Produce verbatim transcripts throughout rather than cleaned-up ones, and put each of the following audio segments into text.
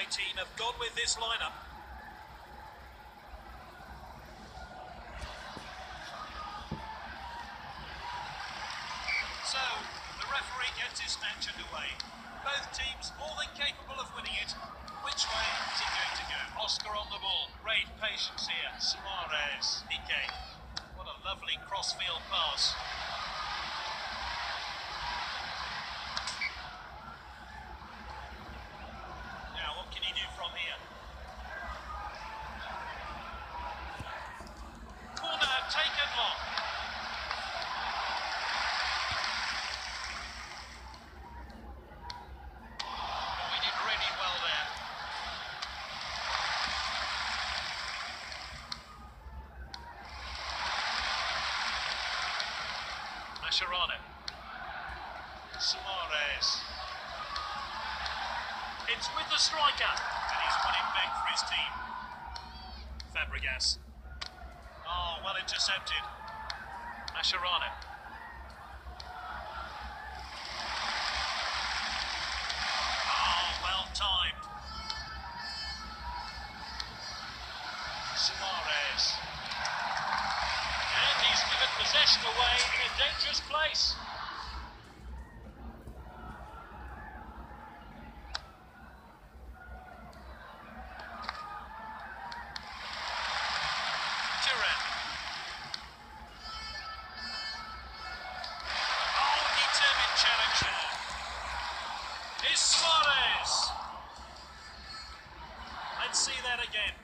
away team have gone with this lineup. So, the referee gets his match underway. Both teams more than capable of winning it. Which way is it going to go? Oscar on the ball. Great patience here. Suarez. Piqué. What a lovely cross-field pass. Now, what can he do from here? Corner taken long. Mascherano. Suarez. It's with the striker, and he's won it back for his team. Fabregas. Oh, well intercepted. Mascherano. Oh, well timed. Suarez. And he's given possession away in a dangerous place. Turan. Oh, determined challenge there. Is Suarez. Let's see that again.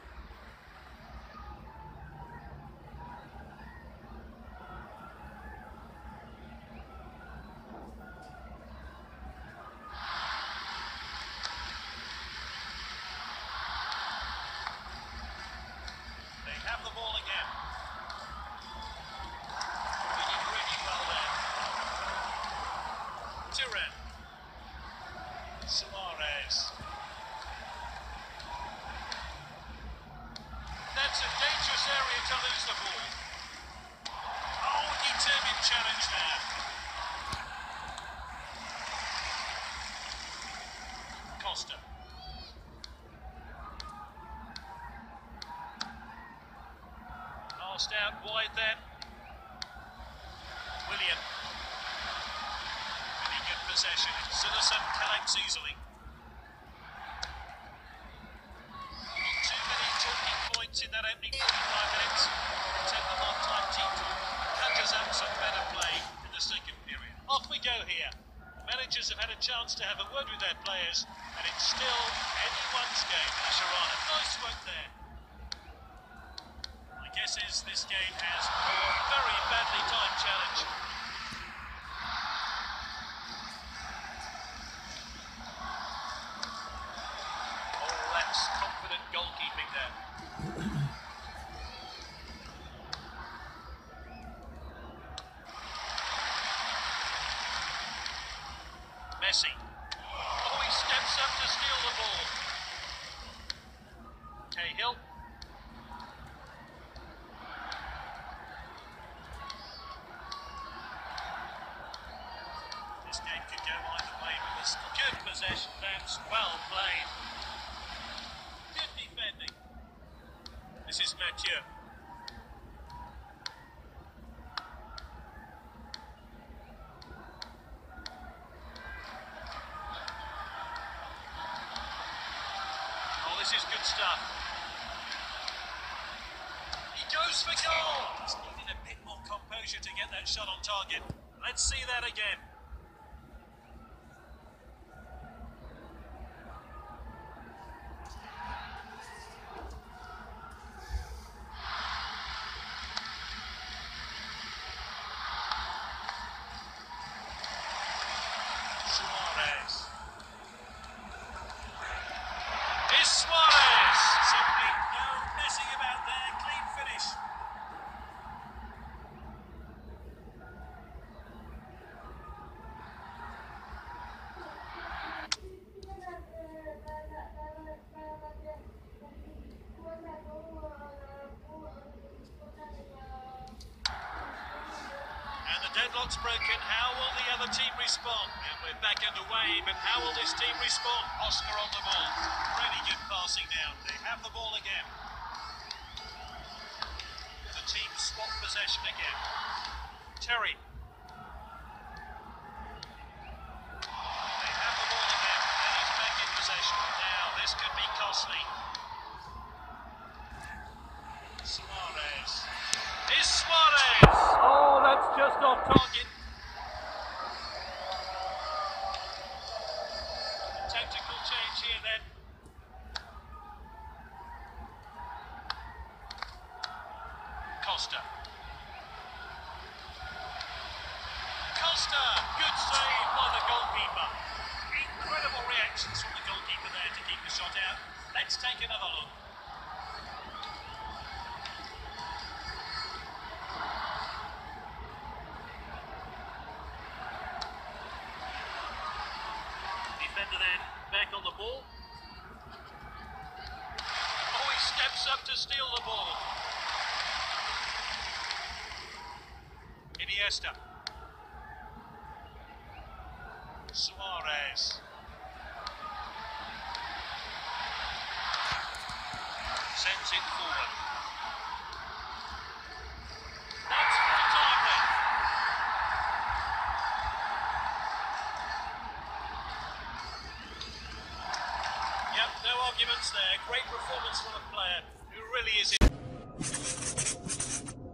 Have the ball again. He did really well there. Turan. Suarez. That's a dangerous area to lose the ball. Oh, determined challenge there. Costa. Out wide then. Willian. Really good possession. Citizen collects easily. Not too many talking points in that opening forty-five minutes. Take the half-time team talk. Conjures up some better play in the second period. Off we go here. Managers have had a chance to have a word with their players, and it's still anyone's game. Mascherano. Nice work there. Guesses this game has a very badly timed challenge. Oh, that's confident goalkeeping there. Messi. Oh, he steps up to steal the ball. Cahill. Good possession, that's well played. Good defending. This is Mathieu. Oh, this is good stuff. He goes for goal. He's needed a bit more composure to get that shot on target. Let's see that again. Suarez. Is Suarez. Simply no messing about there. Clean finish. deadlock's broken. How will the other team respond? And we're back underway, but how will this team respond? Oscar on the ball. Really good passing now. They have the ball again. The team swap possession again. Terry. They have the ball again, and he's back in possession. Now, this could be costly. Suarez. Is Suarez! Oh, that's just off target. Tactical change here then. Costa. Costa! Good save by the goalkeeper. Incredible reactions from the goalkeeper there to keep the shot out. Let's take another look. Defender then, back on the ball. Oh, he steps up to steal the ball. Iniesta. Suarez. Sends it forward. That's full time then. Yep, no arguments there. Great performance from a player who really is in.